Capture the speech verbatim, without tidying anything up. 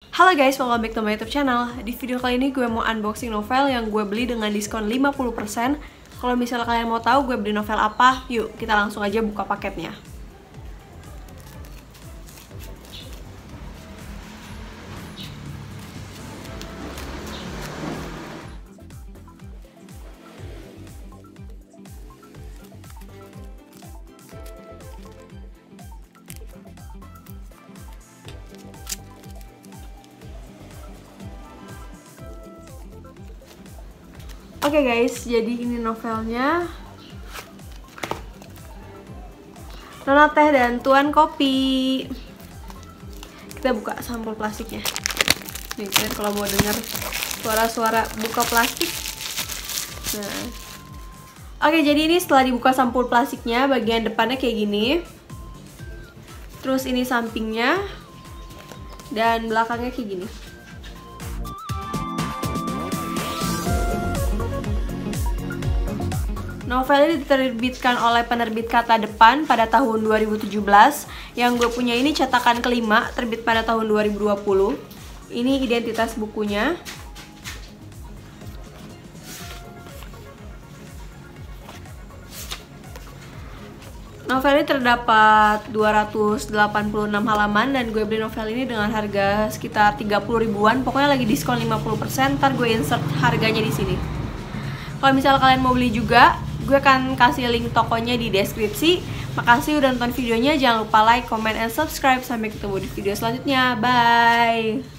Halo guys, welcome back to my YouTube channel. Di video kali ini gue mau unboxing novel yang gue beli dengan diskon lima puluh persen. Kalau misalnya kalian mau tahu gue beli novel apa, yuk kita langsung aja buka paketnya. Oke okay guys, jadi ini novelnya. Nona Teh dan Tuan Kopi. Kita buka sampul plastiknya. Nih kalian kalau mau dengar suara-suara buka plastik. Nah. Oke, okay, jadi ini setelah dibuka sampul plastiknya, bagian depannya kayak gini. Terus ini sampingnya. Dan belakangnya kayak gini. Novel ini diterbitkan oleh penerbit Kata Depan pada tahun dua ribu tujuh belas. Yang gue punya ini cetakan kelima, terbit pada tahun dua ribu dua puluh. Ini identitas bukunya. Novel ini terdapat dua ratus delapan puluh enam halaman dan gue beli novel ini dengan harga sekitar tiga puluh ribuan. Pokoknya lagi diskon lima puluh persen, ntar gue insert harganya di sini. Kalau misalnya kalian mau beli juga, gue akan kasih link tokonya di deskripsi. Makasih udah nonton videonya, jangan lupa like, comment, and subscribe. Sampai ketemu di video selanjutnya, bye!